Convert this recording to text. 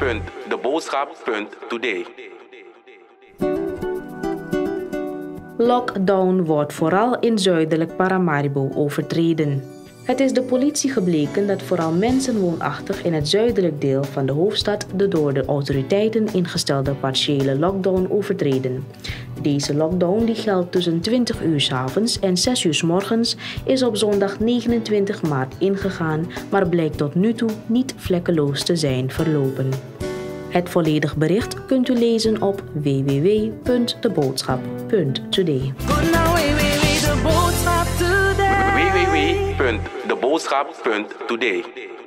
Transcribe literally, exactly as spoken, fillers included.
punt de boodschap punt today. Lockdown wordt vooral in zuidelijk Paramaribo overtreden. Het is de politie gebleken dat vooral mensen woonachtig in het zuidelijk deel van de hoofdstad de door de autoriteiten ingestelde partiële lockdown overtreden. Deze lockdown, die geldt tussen twintig uur 's avonds en zes uur 's morgens, is op zondag negenentwintig maart ingegaan, maar blijkt tot nu toe niet vlekkeloos te zijn verlopen. Het volledig bericht kunt u lezen op w w w punt de boodschap punt today. w w w punt de boodschap punt today.